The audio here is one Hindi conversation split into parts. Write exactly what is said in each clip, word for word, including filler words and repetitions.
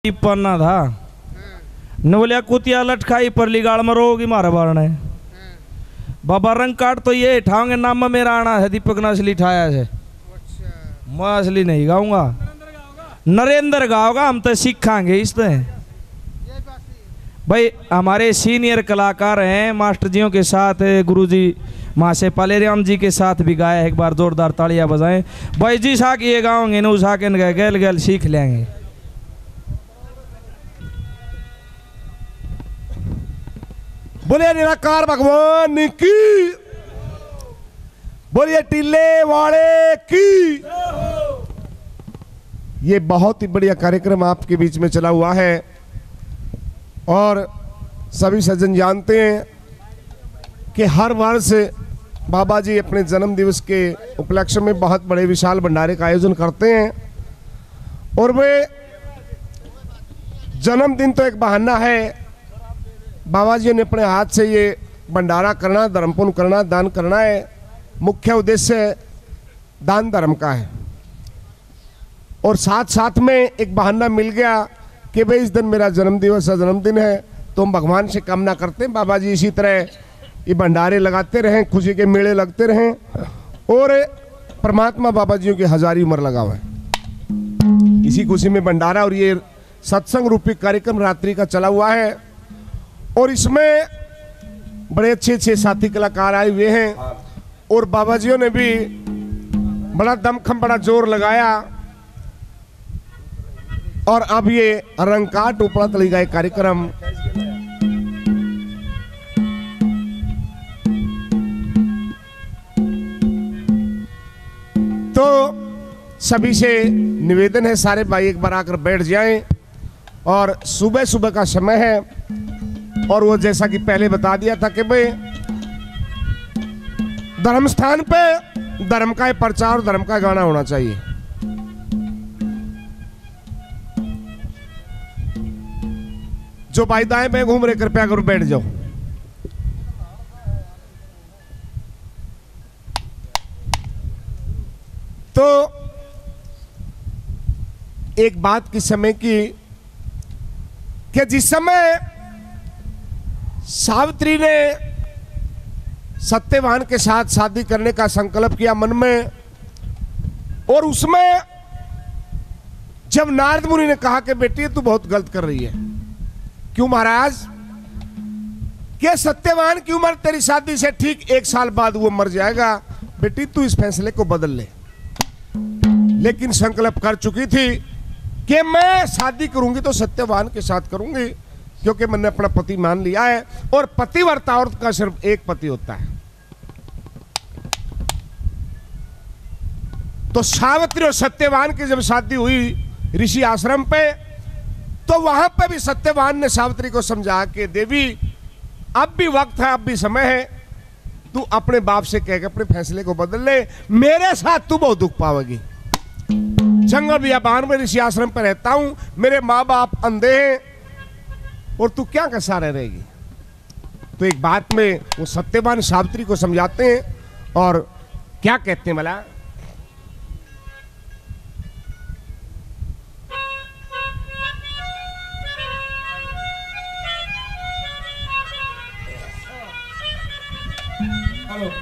पन्ना था न बोलिया कुतिया लटकाई परली गाड़ में रोगी मारा बारने बाबा रंग काट तो ये ठाओगे नाम में मेरा आना है दीपक ने असली ठाया है। मैं असली नहीं गाऊंगा, नरेंद्र गाओगा, हम तो सीखांगे इससे। भाई हमारे सीनियर कलाकार हैं मास्टर जियों के साथ, गुरुजी माँ से पालेराम जी के साथ भी गाया। एक बार जोरदार तालियां बजाएं भाई जी। साक ये गाओगे न उसा के गैल गैल सीख लेंगे। बोलिए निराकार भगवान की, बोलिए टिल्ले वाले की। ये बहुत ही बढ़िया कार्यक्रम आपके बीच में चला हुआ है और सभी सज्जन जानते हैं कि हर वर्ष बाबा जी अपने जन्म दिवस के उपलक्ष्य में बहुत बड़े विशाल भंडारे का आयोजन करते हैं। और वे जन्मदिन तो एक बहाना है, बाबा जी ने अपने हाथ से ये भंडारा करना, धर्म पुण्य करना, दान करना है। मुख्य उद्देश्य दान धर्म का है। और साथ साथ में एक बहाना मिल गया कि भाई इस दिन मेरा जन्म दिवस है, जन्मदिन है, तो हम भगवान से कामना करते हैं बाबा जी इसी तरह ये भंडारे लगाते रहें, खुशी के मेले लगते रहें और परमात्मा बाबा जी की हजारी उम्र लगावे। इसी खुशी में भंडारा और ये सत्संग रूपी कार्यक्रम रात्रि का चला हुआ है। और इसमें बड़े अच्छे अच्छे साथी कलाकार आए हुए हैं और बाबा जियों ने भी बड़ा दमखम, बड़ा जोर लगाया। और अब ये रंगकाट उपड़ा तली गए कार्यक्रम तो सभी से निवेदन है, सारे भाई एक बार आकर बैठ जाएं। और सुबह सुबह का समय है और वो जैसा कि पहले बता दिया था कि भाई धर्म स्थान पे धर्म का प्रचार और धर्म का गाना होना चाहिए। जो भाई दाएं में घूम रहे कृपया करो बैठ जाओ। तो एक बात किस समय की कि जिस समय सावित्री ने सत्यवान के साथ शादी करने का संकल्प किया मन में, और उसमें जब नारद मुनि ने कहा कि बेटी तू बहुत गलत कर रही है। क्यों महाराज? कि सत्यवान की उम्र तेरी शादी से ठीक एक साल बाद वो मर जाएगा, बेटी तू इस फैसले को बदल ले। लेकिन संकल्प कर चुकी थी कि मैं शादी करूंगी तो सत्यवान के साथ करूंगी, क्योंकि मैंने अपना पति मान लिया है और पतिव्रता औरत का सिर्फ एक पति होता है। तो सावित्री और सत्यवान की जब शादी हुई ऋषि आश्रम पे, तो वहां पे भी सत्यवान ने सावित्री को समझा कि देवी अब भी वक्त है, अब भी समय है, तू अपने बाप से कह के अपने फैसले को बदल ले, मेरे साथ तू बहुत दुख पावेगी। जंगल बियाबान में ऋषि आश्रम पर रहता हूं, मेरे माँ बाप अंधे हैं और तू क्या का सहारा रहेगी। तो एक बात में वो सत्यवान सावित्री को समझाते हैं और क्या कहते हैं भला? हेलो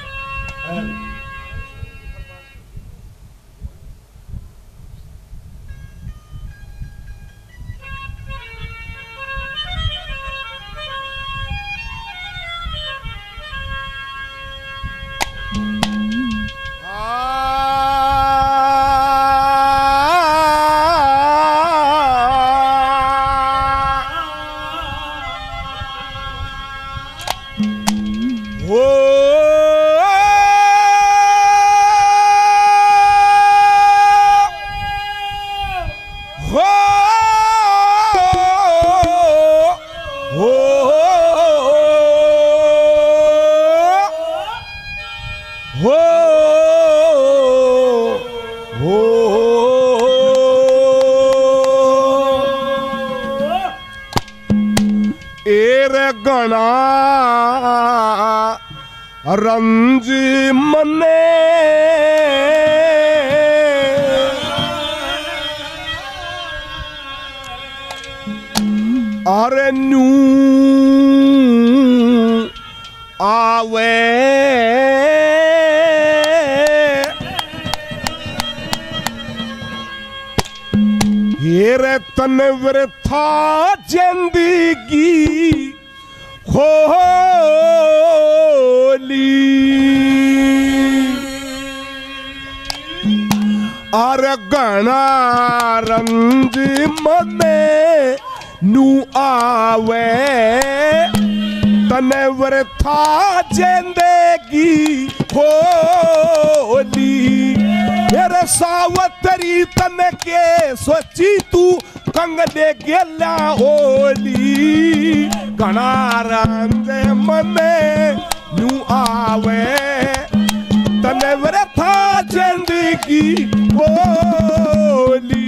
गणा रंज मने अरे न्यू आवे हेरे तन वृथा जिंदगी होली अरे गणा रंज मने नू आवे तने वृथा जिंदगी होली मेरे सावतरी तने के सोची तू कंगने गेला होली गणा रंज मने नू आवे तने वृथा जिंदगी होली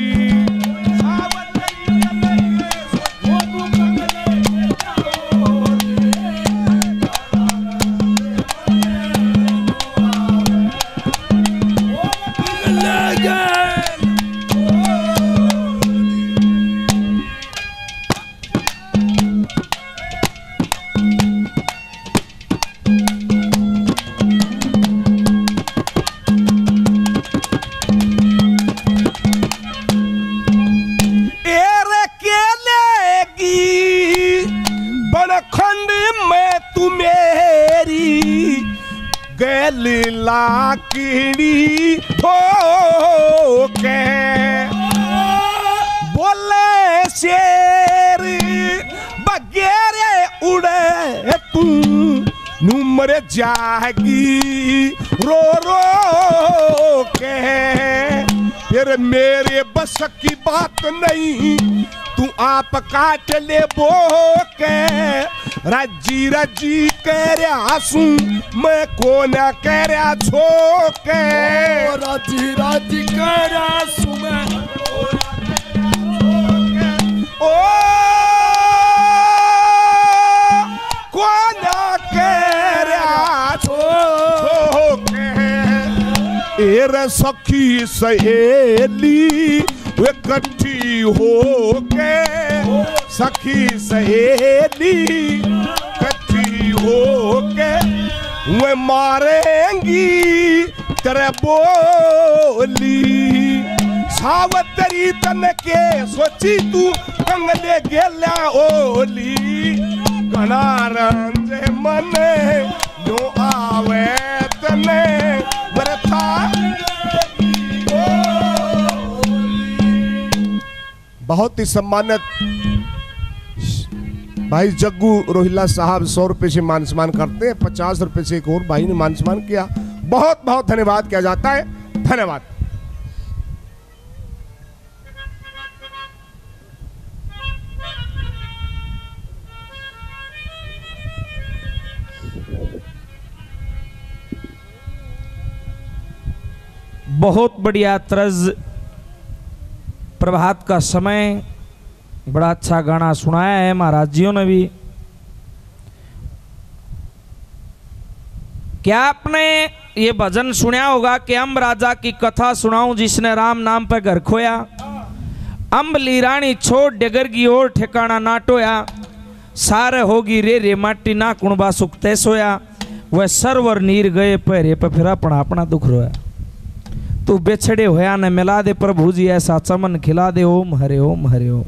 लाकड़ी ठोके बोले शेर बगेरे उड़े तू नूमर जागी रो रो के फिर मेरे बस की बात नहीं तू आप काट ले बो के राजी राजी करया हसूं मैं को न करया छोके राजी राजी करया हसूं मैं ओ को न करया छोके एरे सखी सहेली इकट्ठी होके सखी सहेली इकट्ठी होके वे मारेंगी तेरे बोली सावतरी तन के सोची तू कंगले गेला ओली गणा रंजे मने जो आवे तने वरथा बहुत ही सम्मानित भाई जग्गू रोहिला साहब सौ रुपए से मान सम्मान करते हैं। पचास रुपए से एक और भाई ने मान सम्मान किया। बहुत बहुत धन्यवाद किया जाता है। धन्यवाद। बहुत बढ़िया तर्ज, प्रभात का समय, बड़ा अच्छा गाना सुनाया है महाराज जियों ने भी। क्या आपने ये भजन सुना होगा कि अम्ब राजा की कथा सुनाऊं जिसने राम नाम पे घर खोया, अम्बली रानी छोड़ डगर की ओर ठिकाना ना टोया, सारे होगी रे रे माटी ना कुणबा सुखते सोया, वह सरवर नीर गए पैरे पे फिर अपना अपना दुख रोया, तू बेछड़े होया न मिला दे प्रभु जी ऐसा चमन खिला दे, ओम हरे ओम हरे ओम।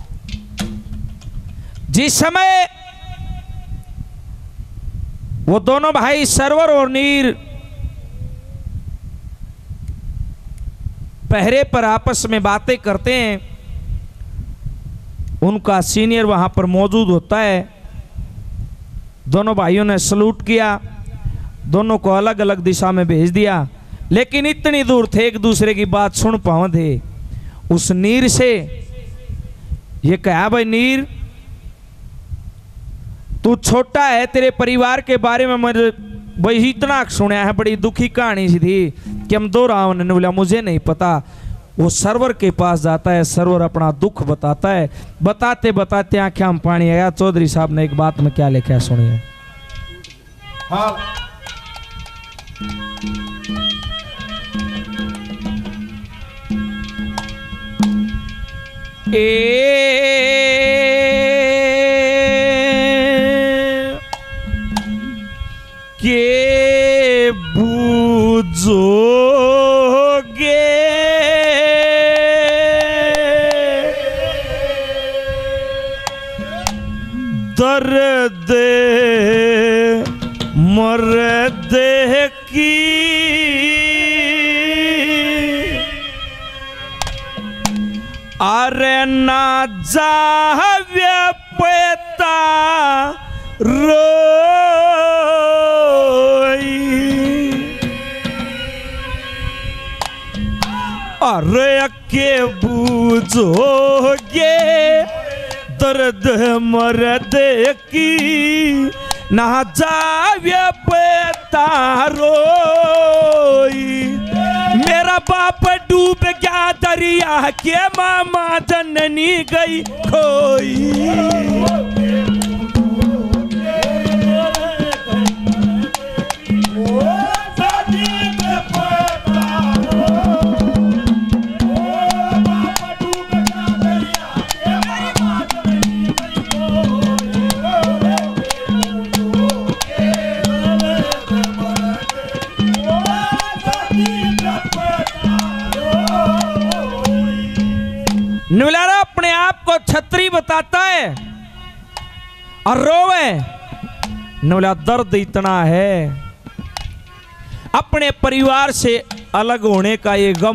जिस समय वो दोनों भाई सरवर और नीर पहरे पर आपस में बातें करते हैं, उनका सीनियर वहां पर मौजूद होता है। दोनों भाइयों ने सलूट किया, दोनों को अलग अलग दिशा में भेज दिया, लेकिन इतनी दूर थे एक दूसरे की बात सुन पाए थे। उस नीर से ये कहा, भाई नीर तू छोटा है, तेरे परिवार के बारे में मैंने वही इतना सुना है, बड़ी दुखी कहानी सी थी कि हम दो रावण ने बोला मुझे नहीं पता। वो सरवर के पास जाता है, सरवर अपना दुख बताता है, बताते बताते आंखें में पानी आया। चौधरी साहब ने एक बात में क्या लिखा है सुनिए। हाँ ए दर्द मर्द की अरे ना जावे पता रोई अरे के बूझोगे दर्द मर्द की ना जावे पता रोई मेरा बाप डूब गया दरिया के मामा जननी गई खोई नुलारा अपने आप को छत्री बताता है और रोवे। नुला दर्द इतना है अपने परिवार से अलग होने का ये गम।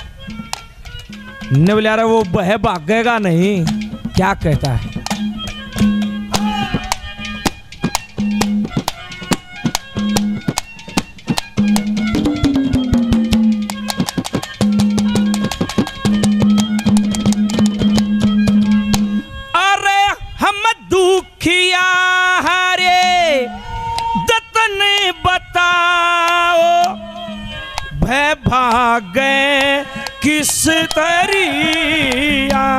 नुलारा वो बह भागेगा नहीं, क्या कहता है? भागे किस तरिया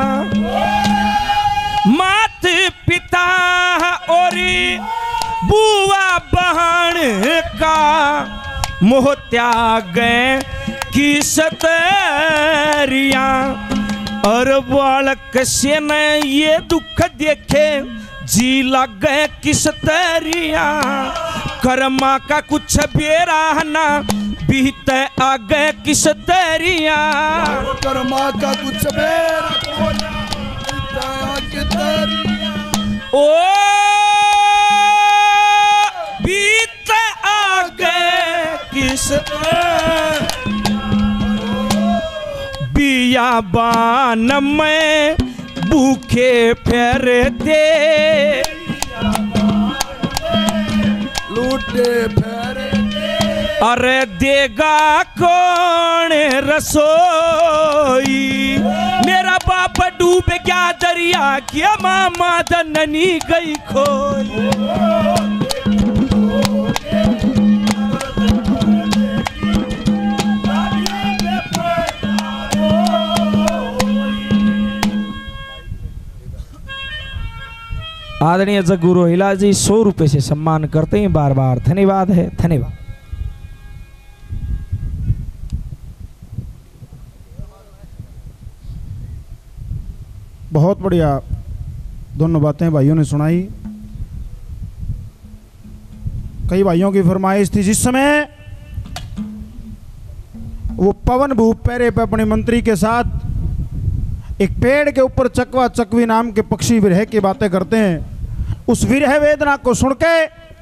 मात पिता और बुआ बहन का मोह त्याग किस तरिया और बालक से न ये दुख देखे जी लग किस तरिया कर्मा का कुछ बेरा ना बीत आगे किस तरिया कर्मा का कुछ बेरा ओ बीत आगे किस बियाबान में भूखे फेरते लूटे फेरे अरे देगा कौन रसोई मेरा बाप डूब गया दरिया क्या मामा जननी गई खोई आदरणीय जग्गू रोहिला जी सौ रुपए से सम्मान करते हैं बार बार धन्यवाद है धन्यवाद। बहुत बढ़िया दोनों बातें भाइयों ने सुनाई। कई भाइयों की फरमाइश थी जिस समय वो पवन भूप पैरे पे अपने मंत्री के साथ एक पेड़ के ऊपर चकवा चकवी नाम के पक्षी विरह की बातें करते हैं, उस विरह वेदना को सुन के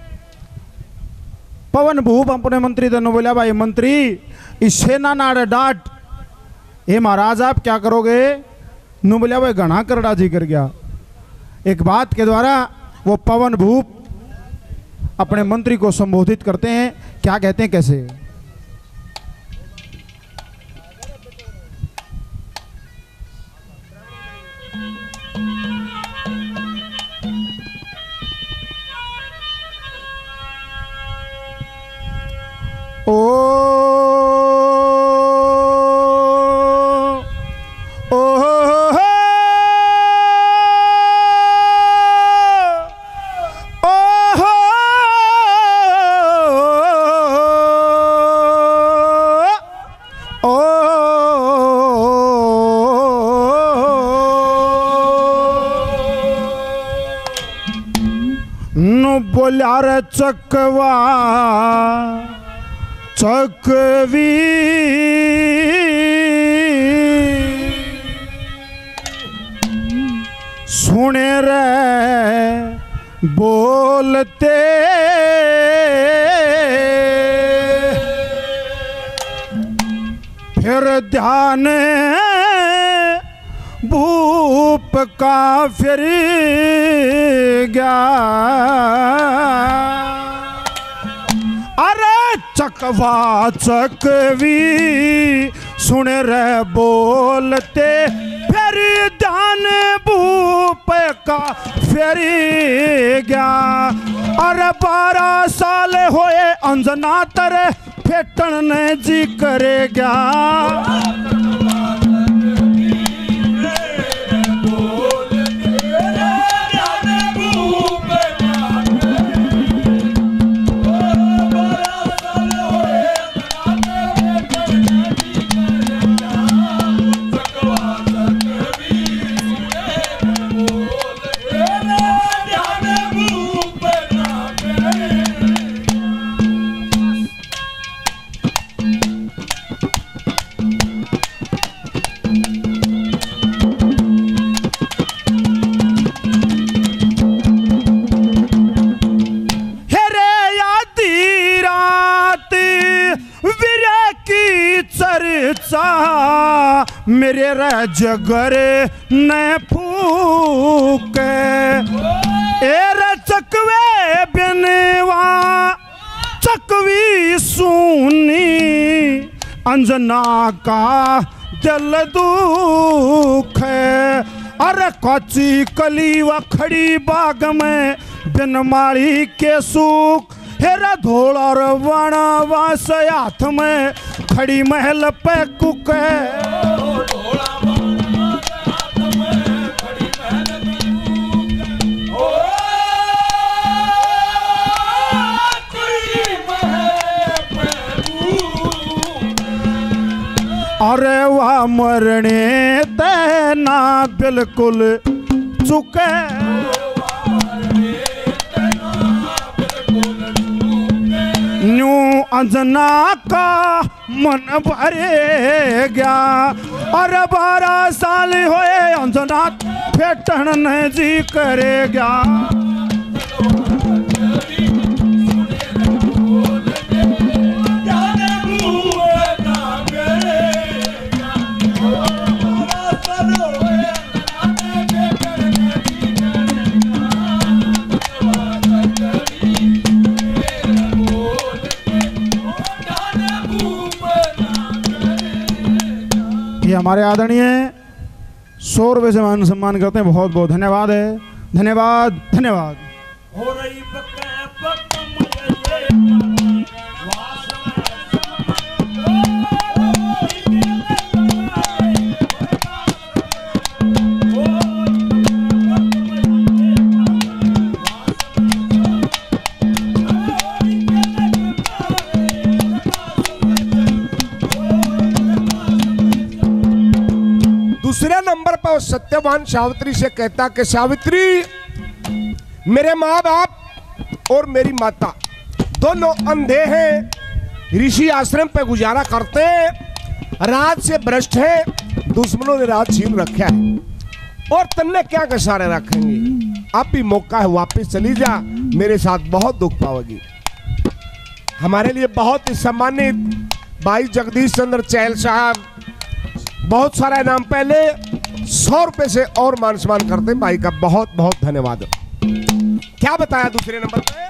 पवन भूप अपने मंत्री ने बोला भाई मंत्री इस सेना नाड़े डांट हे महाराज आप क्या करोगे? नु बोलिया भाई घना करड़ा जी कर गया। एक बात के द्वारा वो पवन भूप अपने मंत्री को संबोधित करते हैं, क्या कहते हैं कैसे? ओ बोला रे चकवा चकवी सुने रे बोलते फिर ध्यान भूप का फिर गया। अरे चकवा चकवी सुन रहे बोलते फिर ध्यान भूप का फिर गया। अरे बारह साल होए अंजना तरे फेटन ने जी करेगा। मेरे रजगर ने फूक एर चकवे बिनवा चकवी सुनी अंजना का दिल दुख। अरे कच्ची कलीवा खड़ी बाग में बिन माली के सूख। हेरा धोला रवाना वास हाथ में खड़ी महल पे कुक। अरे वह मरने तेना बिल्कुल चुके। न्यू अंजना का मन भरे गया। अरे बारह साल होए अंजना फेटन ने जी करेगा। ये हमारे आदरणीय सौ रुपये से मान सम्मान करते हैं। बहुत बहुत धन्यवाद है। धन्यवाद धन्यवाद। हो रही दूसरे नंबर पर सत्यवान सावित्री से कहता कि सावित्री, मेरे माँ बाप और मेरी माता दोनों अंधे हैं, ऋषि आश्रम पे गुजारा करते हैं, रात से भ्रष्ट हैं, दुश्मनों ने रात छीन रखा है और तन्ने क्या कसारे रखेंगे। अब भी मौका है, वापस चली जा, मेरे साथ बहुत दुख पाओगी। हमारे लिए बहुत ही सम्मानित भाई जगदीश चंद्र चहल साहब बहुत सारा इनाम पहले सौ रुपए से और मान सम्मान करते हैं। भाई का बहुत बहुत धन्यवाद। क्या बताया दूसरे नंबर पे?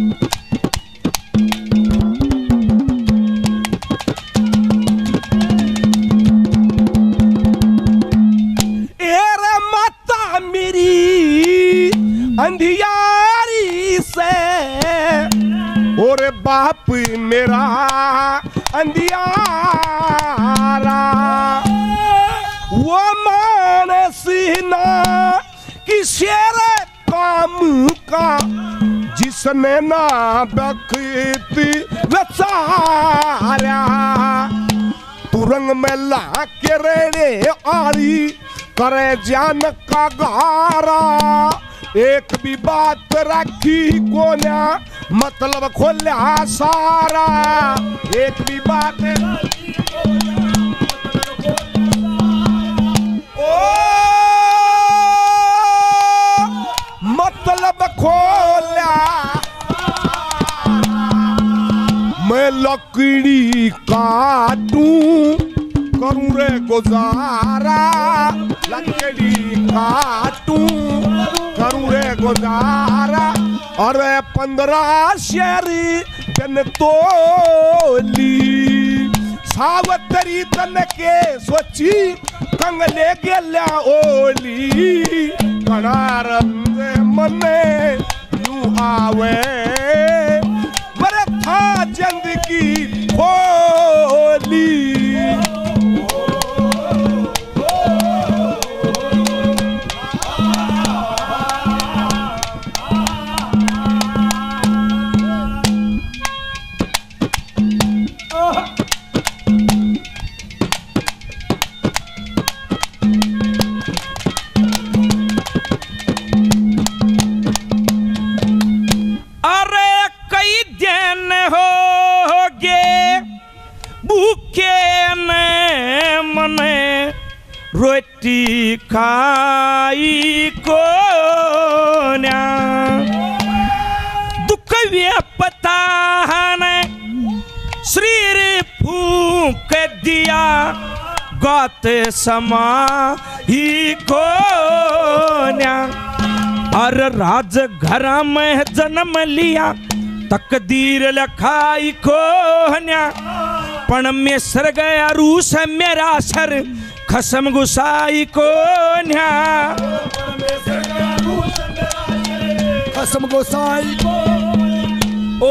एरे माता मेरी अंधियारी से और बाप मेरा अंधियारा, वो मानसीना कि शेर काम का जिसने ना बखती बेचारा, तुरंग में ला के रेड़े आड़ी करे जान का गारा। एक भी बात रखी कोन्या मतलब खोल्या सारा, एक भी बात रखी ओ मतलब खो करूं रे गुजारा और वे पंद्रह शेरी बिन तोली सावतरी तन के सोची कंगले गेल्या ओली कणार मने यूं आवे बरे था जिंदगी होली रोटी खाई को दुख व्यापता ने शरीर फूक दिया गात समा ही को और राज घर में जन्म लिया तकदीर लखाई को पण में सर गया रूस मेरा सर खसम गुसाई को न्या खसम गोसाई को ओ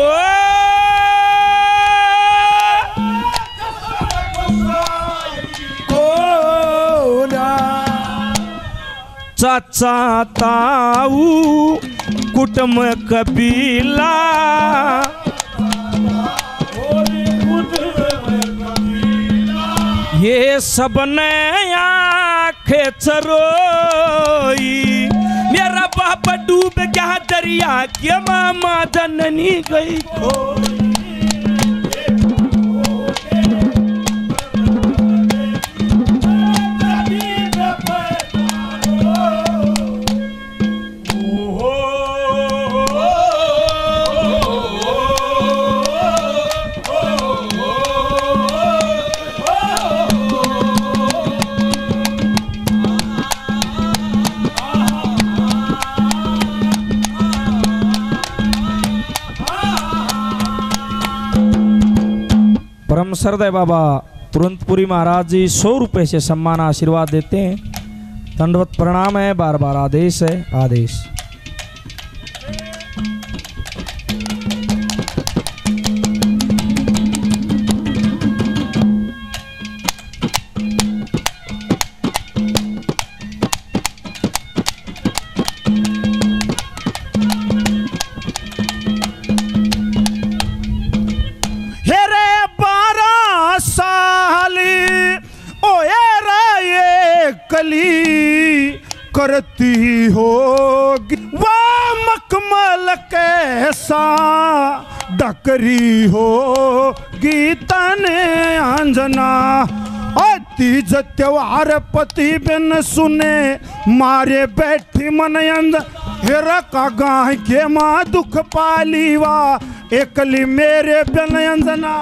चाचा ताऊ कुटुंब कबीला ये सब ने आंखें चरोई मेरा बाप डूब गया दरिया के मामा जननी गई खोई परम सरदय बाबा तुरंतपुरी महाराज जी सौ रुपए से सम्मान आशीर्वाद देते हैं। दंडवत प्रणाम है, बार बार आदेश है, आदेश। करती होगी वह मखमल कैसा डकरी होगी तने अंजना तीज त्योहार पति बिन सुने मारे बैठी मन अंद हेरा का गाय के माँ दुख पालीवा एकली मेरे बिन अंजना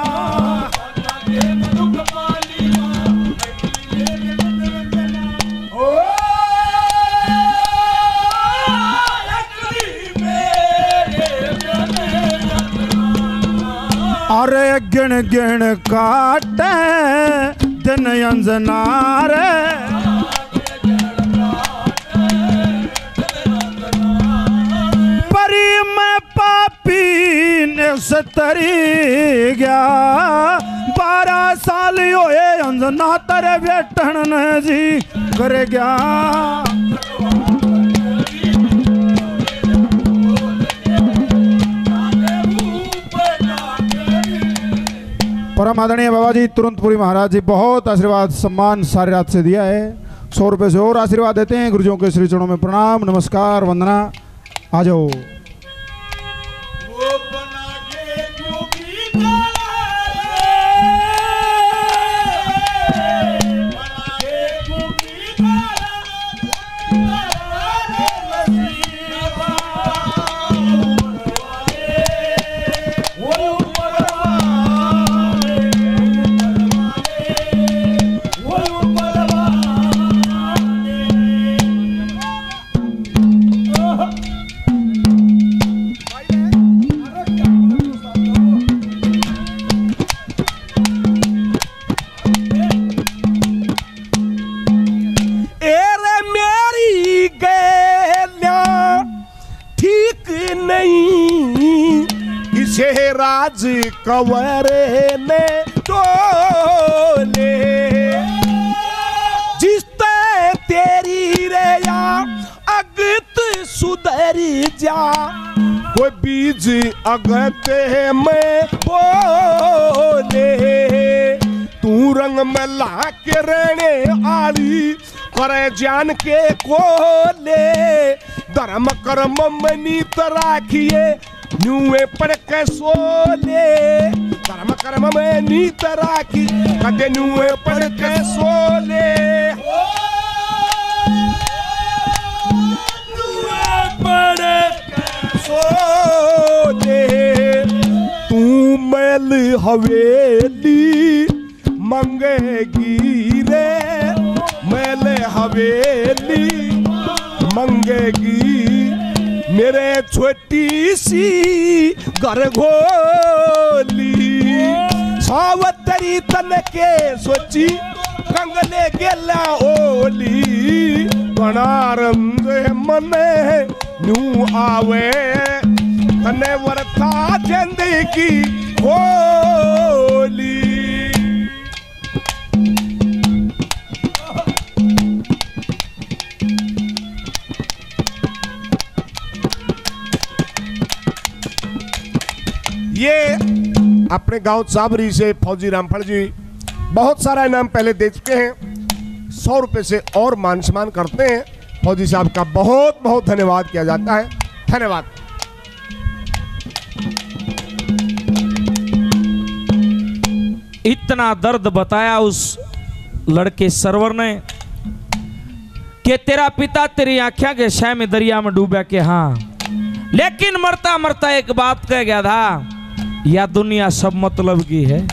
अरे गिण गिण काटे दिन अंजना रे परी में पापी ने सतरी गया बारह साल होए अंजना तेरे बेटन जी कर गया परम आदरणीय बाबा जी तुरंतपुरी महाराज जी बहुत आशीर्वाद सम्मान सारी रात से दिया है। सौ रुपये से और आशीर्वाद देते हैं। गुरुजियों के श्री चरणों में प्रणाम नमस्कार वंदना। आ जाओ। जे राज कंवरे ने टोले जिसते तेरी रे या अगत सुधरी जा कोई बीज अगते में बोले तू रंग में ला के रहने आली करे जान के कोले धर्म कर्म में नीत राखिए न्यूए पढ़ के सोले धर्म कर्म में नीत राखी कदे न्यूए पढ़ के सोले पढ़ के सोले तू मैल हवेली मंगेगी रे मैल हवेली मंगेगी मेरे छोटी सी घर घोली सावतरी तन के सोची कंगले गेला ओली गणारंग मने नू आवे तने वर्ता जिंदगी होली ये अपने गांव चाबरी से फौजी रामफल जी बहुत सारा इनाम पहले दे चुके हैं, सौ रुपए से और मान सम्मान करते हैं। फौजी साहब का बहुत बहुत धन्यवाद किया जाता है। धन्यवाद। इतना दर्द बताया उस लड़के सरवर ने कि तेरा पिता तेरी आंखें के शय में दरिया में डूबा के हाँ, लेकिन मरता मरता एक बात कह गया था, यह दुनिया सब मतलब की है।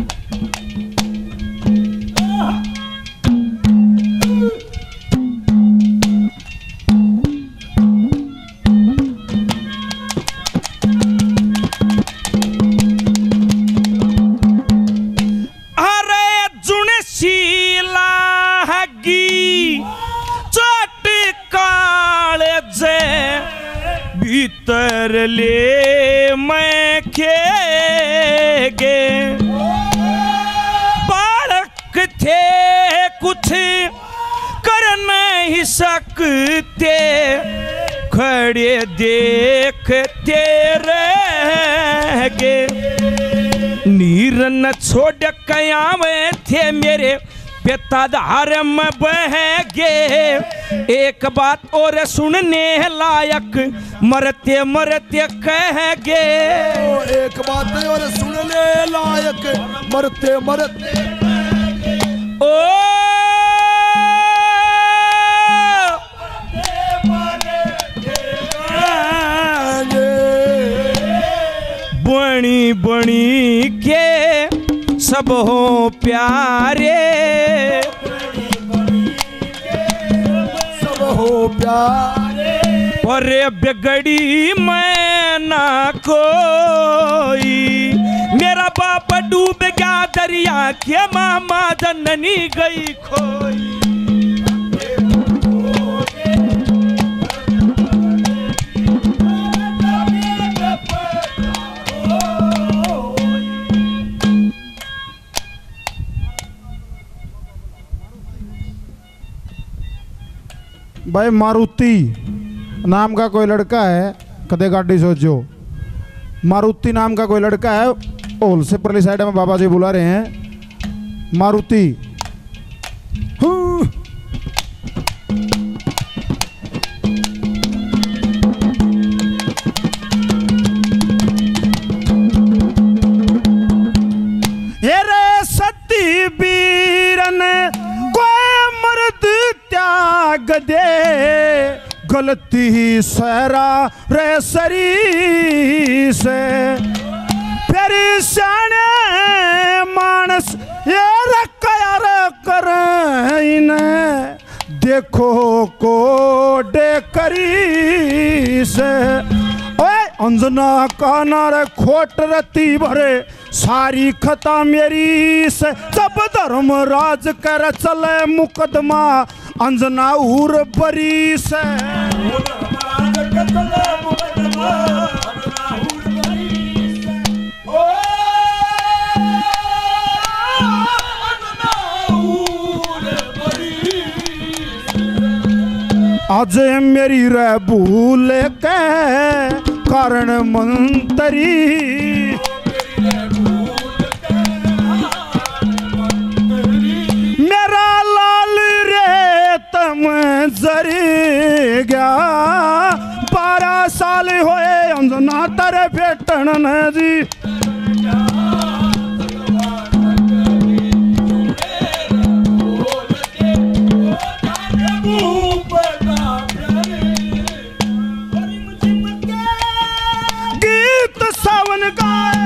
अरे जुनशीला हगी चोट काले जे भीतर ले मैं खेगे बालक थे कुछ कर नहीं सकते खड़े देखते रह गे नीर न छोड़ कयामे थे मेरे पिता धार में बह गे एक बात और सुनने लायक मरते मरते कह गे एक बात और सुनने लायक मरते मरते ओ बणी बणी के सब हो प्यारे सब हो प्यारे पर बिगड़ी मैं ना कोई मेरा बाप डूब गया दरिया के मामा जननी गई खोई भाई मारुति नाम का कोई लड़का है, कदे गाड़ी सोचो, मारुति नाम का कोई लड़का है, ओल से परली साइड में बाबा जी बुला रहे हैं। मारुति ये रे सती बीरन कोई मर्द त्याग दे गलती ही सहरा रे सरी से फिर सियाने मानस ये रखया कर देखो को डे करी से ओए अंजना काना रे खोट रती भरे सारी खता मेरी से जब धर्म राज कर चले मुकदमा अंजना उर बरी से मेरी रे भूल के कारण मंत्री मेरा लाल रे तम जरी गया बारह साल होए अंजना तारे भेटन जी गीत सावन गाए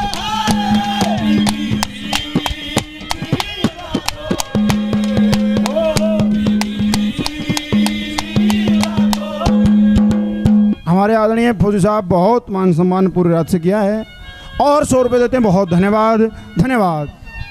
हमारे आदरणीय फौजी साहब बहुत मान सम्मान पूरी रात से किया है और सौ रुपये देते हैं। बहुत धन्यवाद धन्यवाद।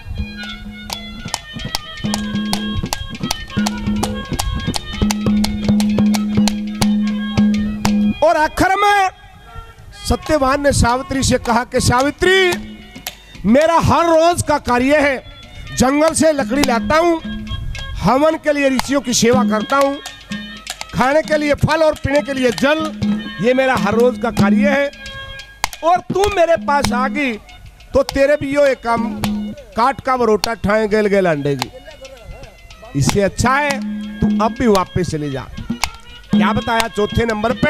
और आखिर में सत्यवान ने सावित्री से कहा कि सावित्री, मेरा हर रोज का कार्य है, जंगल से लकड़ी लाता हूँ, हवन के लिए ऋषियों की सेवा करता हूँ, खाने के लिए फल और पीने के लिए जल, ये मेरा हर रोज का कार्य है। और तू मेरे पास आ गई तो तेरे भी यो एक काम काट का बरोटा ठाए गेल गेल अंडेगी। इससे अच्छा है तू अब भी वापस चले जा। क्या बताया चौथे नंबर पे?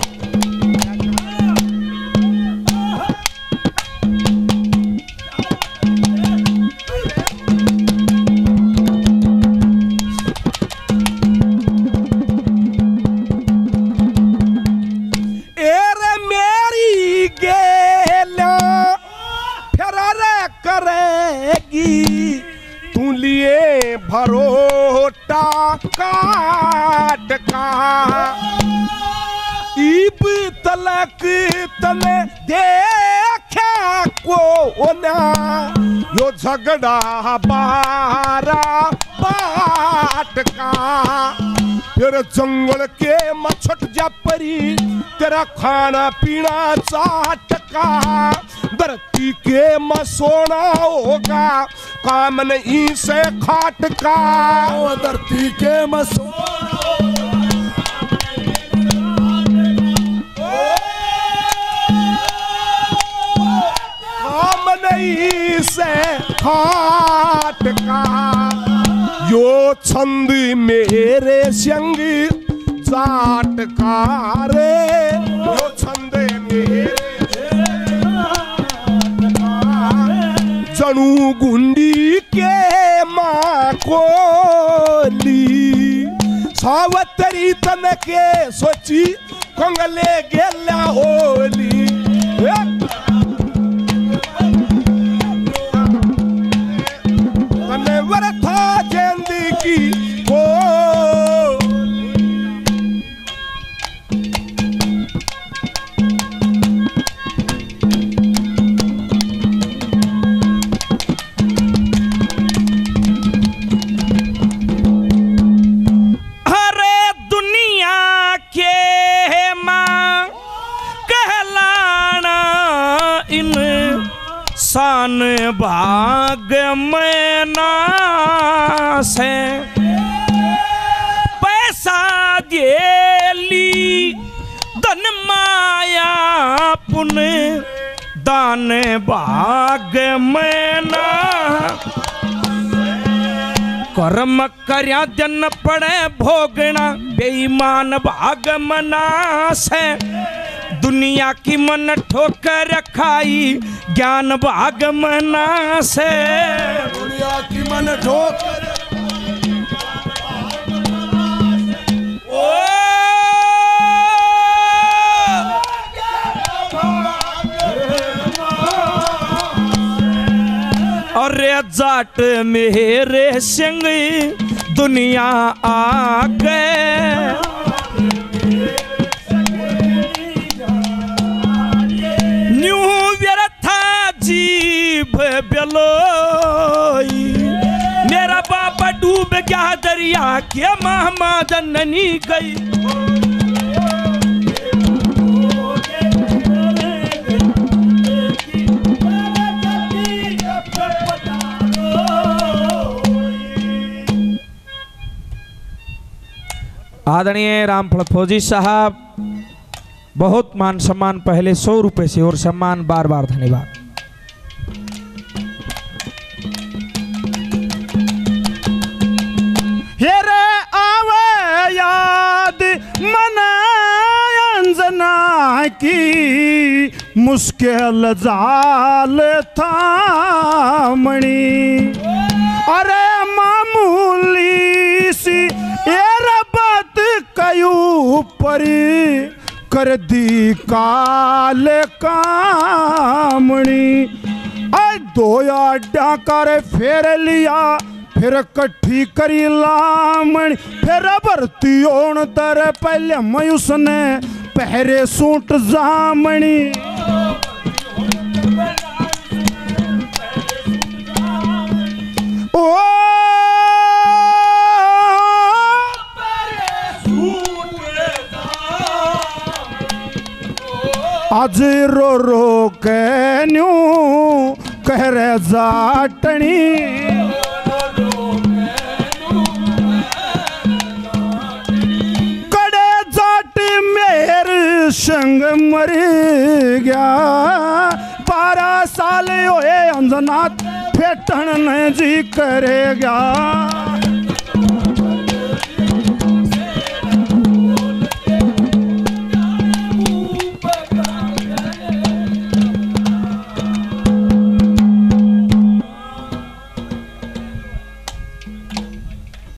एरे मेरी गेला फिर रे करेगी तू लिए भरोटा काट का ईब तलक तले देखा को ना यो झगड़ा बारा बाट का फिर जंगल के मछट जा परी तेरा खाना पीना चाट का धरती के मसोना होगा काम नहीं से खाट का धरती के मसोना काम नहीं से खाट का यो छंद मेरे संग जाट का रे यो छंद मेरे जनू गुंडी के माँ कोली सावतरी तन के सोची कंगले गेला होली तने वरथा जिंदगी को शान भाग में नास है पैसा देली धन माया पुण्य दान भाग में ना कर्म कर्या जन पड़े भोगना बेईमान भाग मनास है दुनिया की मन ठोकर खाई ज्ञान भाग मना से दुनिया की मन ठोकर ओ अरे जाट मेरे सिंह दुनिया आ गए जीभ बेलोई मेरा बाबा डूब गया दरिया के महमा जननी गई आदरणीय रामफल फौजी साहब, बहुत मान सम्मान पहले सौ रुपए से और सम्मान बार बार धन्यवाद। हेरे आवे याद मना अंजना की मुश्किल जाल थामणी, अरे मामूली सी ये बात कयू पर कर दी काल कामणी। आई दो अड्डा कर फेर लिया फिर कट्ठी करी लामणी, फिर भर्ती होन तर पहले मैं उसने पहरे सूट जामणी। ओ आज रो रो के न्यू कह रे जाटनी, कड़े जाट मेरे संग मर गया, बारह साल होए अंजनाथ फेटन जी करेगा।